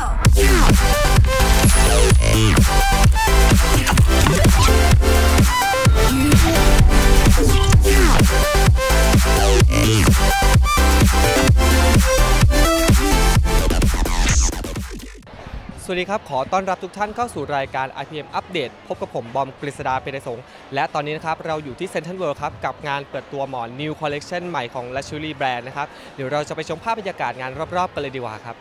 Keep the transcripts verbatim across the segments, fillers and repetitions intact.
สวัสดีครับขอต้อนรับทุกท่านเข้าสู่รายการ ไอ พี เอ็ม อัปเดตพบกับผมบอมกฤษดา เพไทยสงฆ์และตอนนี้นะครับเราอยู่ที่เซ็นทรัลเวิลด์ครับกับงานเปิดตัวหมอน New Collection ใหม่ของ Luxury Brand นะครับเดี๋ยวเราจะไปชมภาพบรรยากาศงานรอบๆกันเลยดีกว่าครับ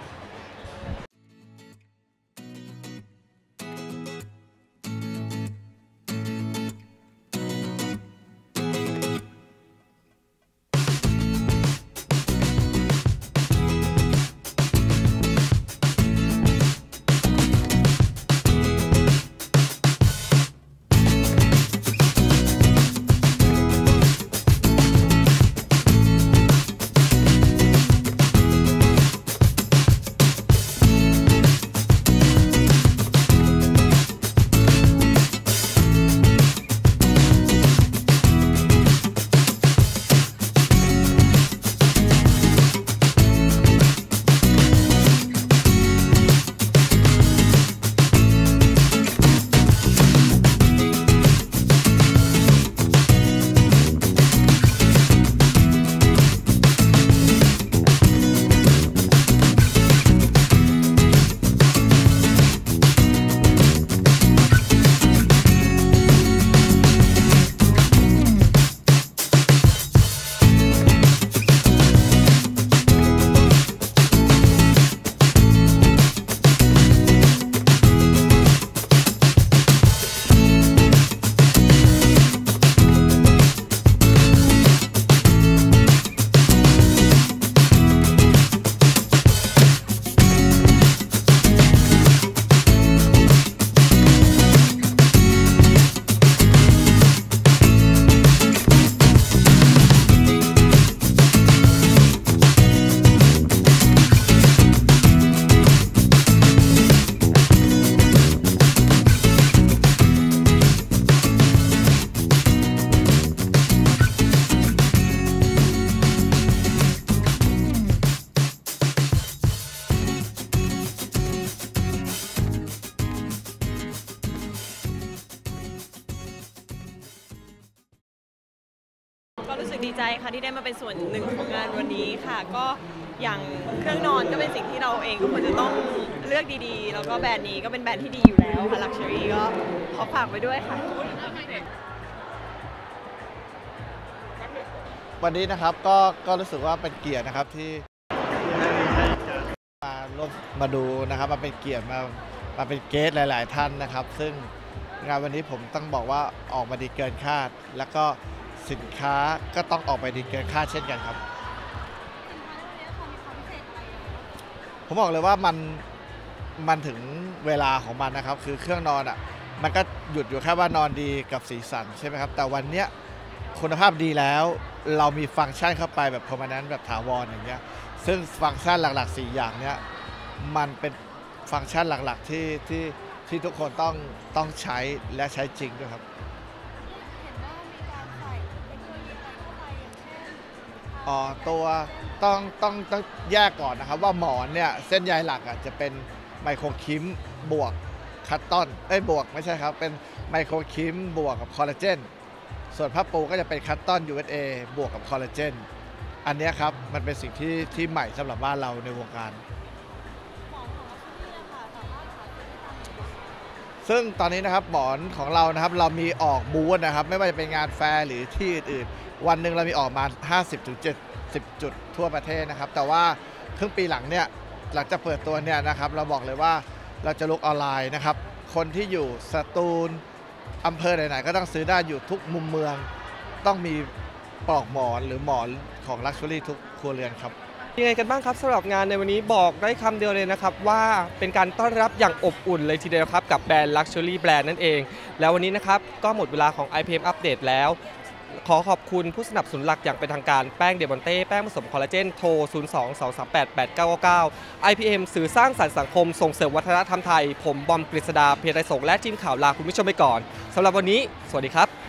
ก็รู้สึกดีใจค่ะที่ได้มาเป็นส่วนหนึ่งของงานวันนี้ค่ะก็อย่างเครื่องนอนก็เป็นสิ่งที่เราเองก็ควรจะต้องเลือกดีๆแล้วก็แบรนด์นี้ก็เป็นแบรนด์ที่ดีอยู่แล้วค่ะ Luxury ก็ขอฝากไว้ด้วยค่ะวันนี้นะครับก็ก็รู้สึกว่าเป็นเกียรตินะครับที่มาร่วมมาดูนะครับมาเป็นเกียรติมามาเป็นเกสหลายๆท่านนะครับซึ่งงานวันนี้ผมต้องบอกว่าออกมาดีเกินคาดแล้วก็สินค้าก็ต้องออกไปดีเกินคาดเช่นกันครับผมบอกเลยว่ามันมันถึงเวลาของมันนะครับคือเครื่องนอนอ่ะมันก็หยุดอยู่แค่ว่านอนดีกับสีสันใช่ไหมครับแต่วันเนี้ยคุณภาพดีแล้วเรามีฟังก์ชันเข้าไปแบบ permanent แบบถาวรอย่างเงี้ยซึ่งฟังก์ชันหลักๆสี่อย่างเนี้ยมันเป็นฟังก์ชันหลักๆที่ที่ที่ทุกคนต้องต้องใช้และใช้จริงด้วยครับอ๋อตัวต้องต้องต้องแยกก่อนนะครับว่าหมอนเนี่ยเส้นใยหลักอ่ะจะเป็นไมโครคิมบวกคัตตอนเอ้ยบวกไม่ใช่ครับเป็นไมโครคิมบวกกับคอลลาเจนส่วนผ้าปูก็จะเป็นคัตตอน ยู เอส เอ บวกกับคอลลาเจนอันนี้ครับมันเป็นสิ่งที่ที่ใหม่สำหรับบ้านเราในวงการซึ่งตอนนี้นะครับหมอนของเรานะครับเรามีออกบูธนะครับไม่ว่าจะเป็นงานแฟร์หรือที่อื่นๆวันหนึ่งเรามีออกมา ห้าสิบถึงเจ็ดสิบ จุดทั่วประเทศนะครับแต่ว่าครึ่งปีหลังเนี่ยหลังจากเปิดตัวเนี่ยนะครับเราบอกเลยว่าเราจะลุกออนไลน์นะครับคนที่อยู่สตูลอำเภอไหนๆก็ต้องซื้อได้อยู่ทุกมุมเมืองต้องมีปลอกหมอนหรือหมอนของ Luxury ทุกครัวเรือนครับยังไงกันบ้างครับสำหรับงานในวันนี้บอกได้คำเดียวเลยนะครับว่าเป็นการต้อนรับอย่างอบอุ่นเลยทีเดียวครับกับแบรนด์ Luxury Brand นั่นเองแล้ววันนี้นะครับก็หมดเวลาของ ไอ พี เอ็ม อัปเดตแล้วขอขอบคุณผู้สนับสนุนหลักอย่างเป็นทางการแป้งเดมอนเต้แป้งผสมคอลลาเจนโทรศูนย์ สอง สอง สาม แปด แปด เก้า เก้า ไอ พี เอ็ม สื่อสร้างสรรค์สังคมส่งเสริมวัฒนธรรมไทยผมบอมกฤษดา เพไทยสงฆ์และทีมข่าวลาคุณผู้ชมไปก่อนสำหรับวันนี้สวัสดีครับ